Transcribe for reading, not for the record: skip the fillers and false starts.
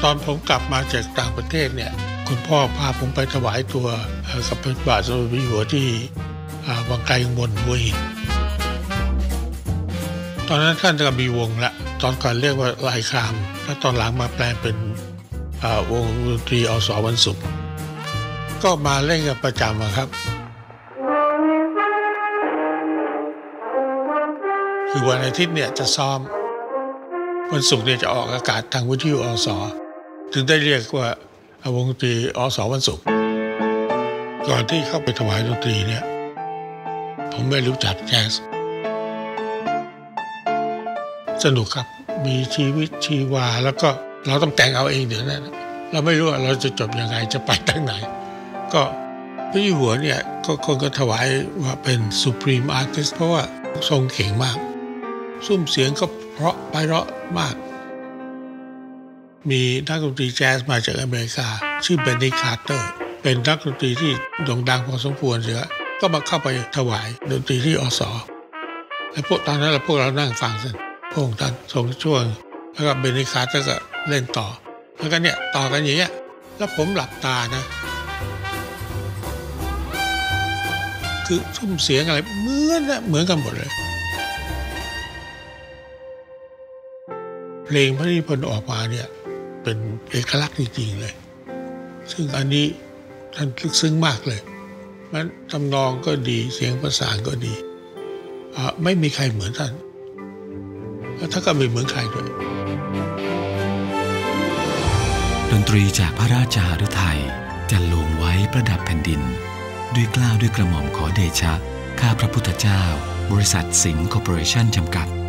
ตอนผมกลับมาจากต่างประเทศเนี่ยคุณพ่อพาผมไปถวายตัวกับพระบาทสมเด็จพระเจ้าอยู่หัวที่วังไกลกังวลหัวหินตอนนั้นท่านก็มีวงละตอนก่อนเรียกว่าลายครามแล้วตอนหลังมาแปลงเป็นวงดนตรีอส.วันศุกร์ก็มาเล่นกันประจำครับคือวันอาทิตย์เนี่ยจะซ้อมวันศุกร์เนี่ยจะออกอากาศทางวิทยุอส.ถึงได้เรียกว่าวงดนตรีอส.วันศุกร์ก่อนที่เข้าไปถวายดนตรีเนี่ยผมไม่รู้จักแจ๊สสนุกครับมีชีวิตชีวาแล้วก็เราต้องแต่งเอาเองเดี๋ยวนั้นเราไม่รู้ว่าเราจะจบยังไงจะไปทางไหนก็พระเจ้าอยู่หัวเนี่ยคนก็ถวายว่าเป็น Supreme Artist เพราะว่าทรงเก่งมากซุ้มเสียงก็เพราะไพเราะมากมีนักดนตรีแจ๊สมาจากอเมริกาชื่อเบนนี่คาร์เตอร์เป็นนักดนตรีที่โด่งดังพอสมควรเสียก็มาเข้าไปถวายดนตรีที่อส.แล้วตอนนั้นพวกเรานั่งฟังกันพระองค์ท่านทรงช่วงแล้วก็เบนนี่คาร์เตอร์ก็เล่นต่อแล้วก็เนี่ยต่อกันอย่างเงี้ยแล้วผมหลับตานะคือซุ้มเสียงอะไรเหมือนกันหมดเลยเพลงพระนิพนธ์ออกมาเนี่ยเป็นเอกลักษณ์จริงๆเลยซึ่งอันนี้ท่านลึกซึ้งมากเลยมันทำนองก็ดีเสียงประสานก็ดีไม่มีใครเหมือนท่านแล้วท่านก็ไม่เหมือนใครด้วยดนตรีจากพระราชหฤทัยจันลงไว้ประดับแผ่นดินด้วยเกล้าด้วยกระหม่อมขอเดชะข้าพระพุทธเจ้าบริษัทสิงห์คอร์ปอเรชั่นจำกัด